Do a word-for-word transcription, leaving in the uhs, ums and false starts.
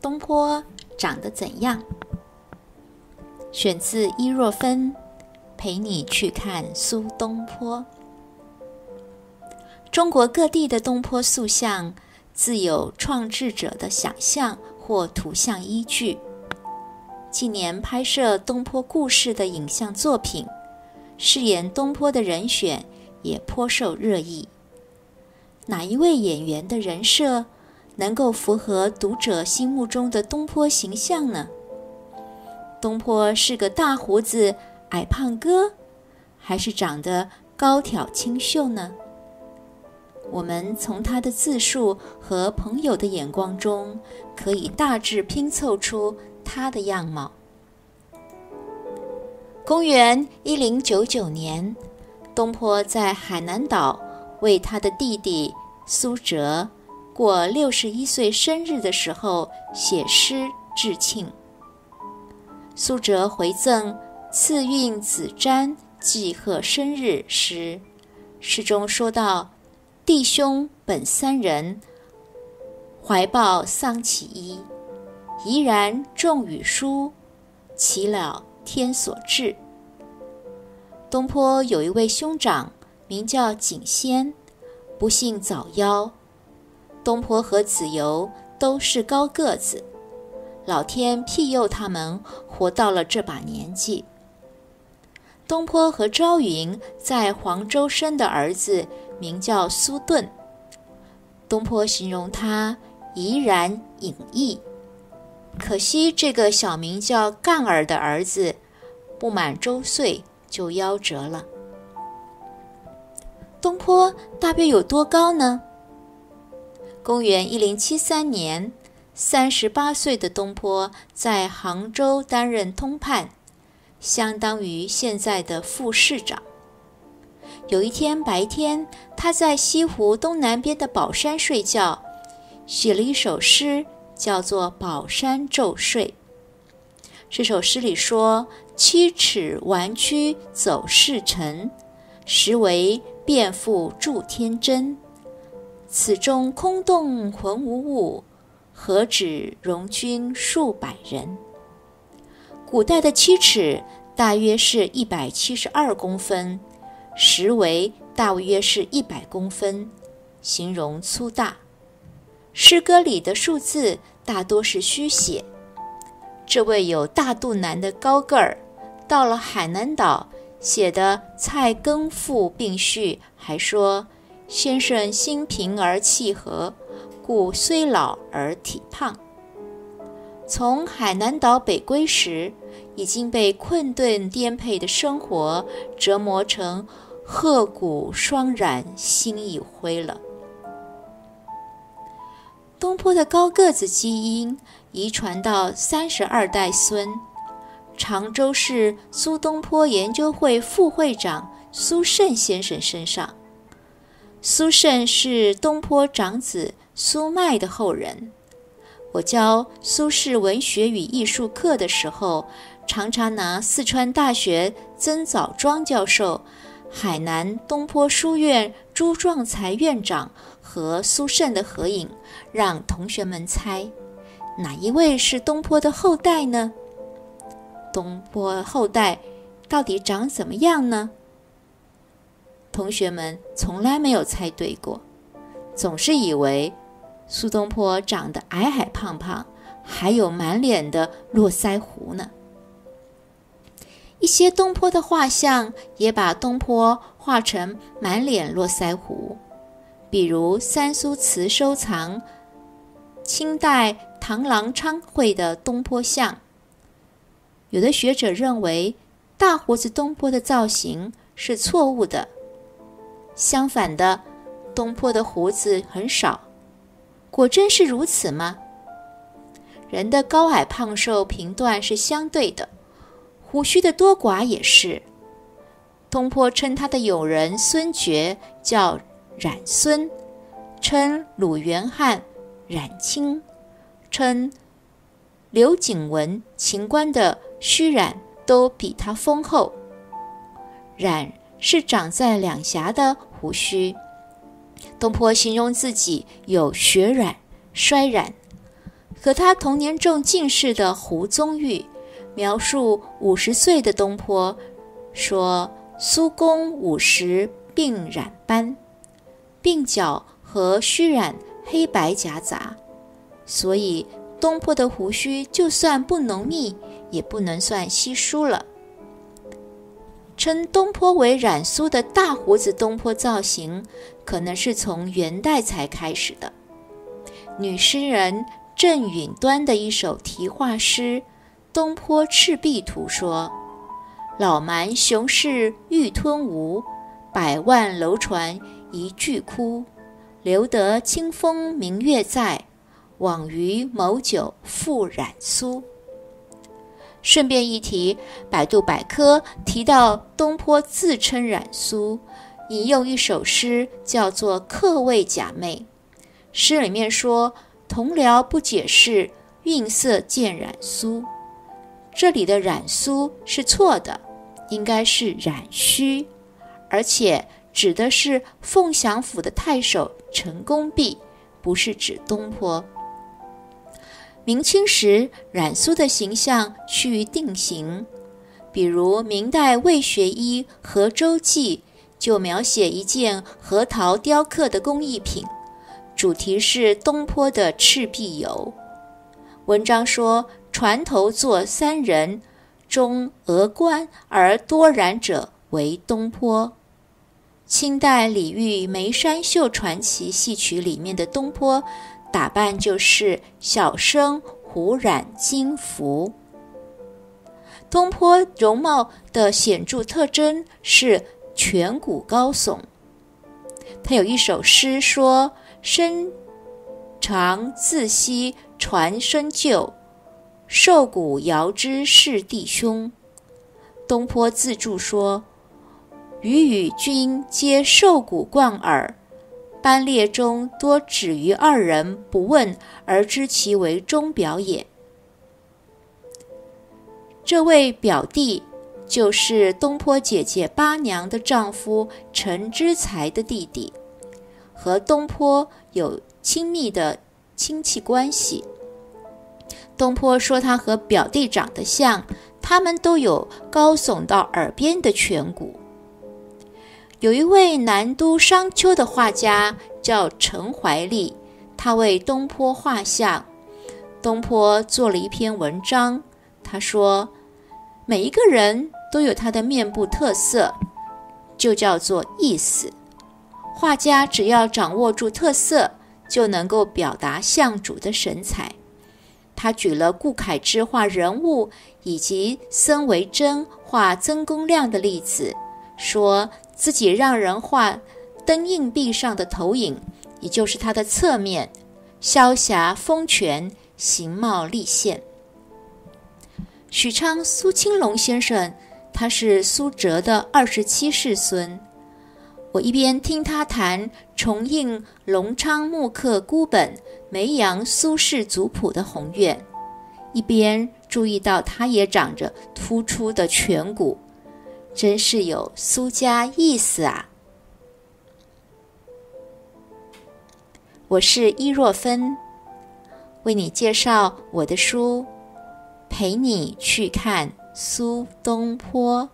东坡长得怎样？选自伊若芬，陪你去看苏东坡。中国各地的东坡塑像自有创制者的想象或图像依据。近年拍摄东坡故事的影像作品，饰演东坡的人选也颇受热议。哪一位演员的人设能够符合读者心目中的东坡形象呢？东坡是个大胡子矮胖哥，还是长得高挑清秀呢？我们从他的自述和朋友的眼光中，可以大致拼凑出他的样貌。公元一零九九年，东坡在海南岛为他的弟弟苏辙过六十一岁生日的时候写诗致庆。苏辙回赠赐韵子瞻寄贺生日诗，诗中说道：弟兄本三人，怀抱丧其一，怡然众语书，岂了天所至。东坡有一位兄长名叫景先，不幸早夭。东坡和子由都是高个子，老天庇佑他们活到了这把年纪。东坡和朝云在黄州生的儿子名叫苏顿，东坡形容他怡然隐逸。可惜这个小名叫干儿的儿子不满周岁就夭折了。东坡大约有多高呢？公元一零七三年，三十八岁的东坡在杭州担任通判，相当于现在的副市长。有一天白天，他在西湖东南边的宝山睡觉，写了一首诗，叫做《宝山昼睡》。这首诗里说：七尺弯曲走世尘，实为变复助天真。此中空洞浑无物，何止容君数百人。古代的七尺大约是一百七十二公分，实为大约是一百公分，形容粗大。诗歌里的数字大多是虚写。这位有大肚腩的高个儿，到了海南岛写的菜羹赋并序，还说：先生心平而气和，故虽老而体胖。从海南岛北归时，已经被困顿颠沛的生活折磨成褐骨霜染，心已灰了。东坡的高个子基因遗传到三十二代孙，常州市苏东坡研究会副会长苏轼先生身上。苏轼是东坡长子苏迈的后人。我教苏轼文学与艺术课的时候，常常拿四川大学曾枣庄教授、海南东坡书院朱壮才院长和苏轼的合影，让同学们猜哪一位是东坡的后代呢？东坡后代到底长怎么样呢？同学们从来没有猜对过，总是以为苏东坡长得矮矮胖胖，还有满脸的络腮胡呢。一些东坡的画像也把东坡画成满脸络腮胡，比如三苏祠收藏清代唐郎昌会的东坡像。有的学者认为大胡子东坡的造型是错误的，相反的，东坡的胡子很少。果真是如此吗？人的高矮胖瘦评断是相对的，胡须的多寡也是。东坡称他的友人孙觉叫冉孙，称鲁元汉冉卿，称刘景文秦观的虚冉都比他丰厚。冉是长在两颊的胡须，东坡形容自己有血染、衰染， 可他同年中进士的胡宗裕描述五十岁的东坡说，苏公五十鬓染斑，鬓角和须染黑白夹杂，所以东坡的胡须就算不浓密，也不能算稀疏了。称东坡为染苏的大胡子东坡造型，可能是从元代才开始的。女诗人郑允端的一首题画诗《东坡赤壁图》说，老蛮雄势欲吞吴，百万楼船一炬哭，留得清风明月在，枉于某酒复染苏。顺便一提，百度百科提到东坡自称染苏，引用一首诗叫做《客谓假寐》。诗里面说，同僚不解释，晕色见染苏。这里的染苏是错的，应该是染须，而且指的是凤翔府的太守陈公弼，不是指东坡。明清时染苏的形象趋于定型，比如明代魏学医《河州记》就描写一件核桃雕刻的工艺品，主题是东坡的赤壁游。文章说，船头坐三人，中额冠而多染者为东坡。清代李煜《眉山秀传奇》戏曲里面的东坡打扮就是小生胡染金服。东坡容貌的显著特征是颧骨高耸。他有一首诗说，身长自惜传身旧，瘦骨遥知是弟兄。东坡自注说，余与君皆瘦骨贯耳，班列中多止于二人不问而知其为钟表也。这位表弟就是东坡姐姐八娘的丈夫陈之才的弟弟，和东坡有亲密的亲戚关系。东坡说他和表弟长得像，他们都有高耸到耳边的颧骨。有一位南都商丘的画家叫陈怀立，他为东坡画像。东坡做了一篇文章，他说，每一个人都有他的面部特色，就叫做意思。画家只要掌握住特色，就能够表达像主的神采。他举了顾恺之画人物以及僧维真画曾公亮的例子，说自己让人画灯硬币上的投影，也就是他的侧面，萧侠风泉，形貌立现。许昌苏清龙先生，他是苏辙的二十七世孙。我一边听他谈重印隆昌木刻孤本梅阳苏氏族谱的宏愿，一边注意到他也长着突出的颧骨，真是有苏家意思啊。我是伊若芬，为你介绍我的书，陪你去看苏东坡。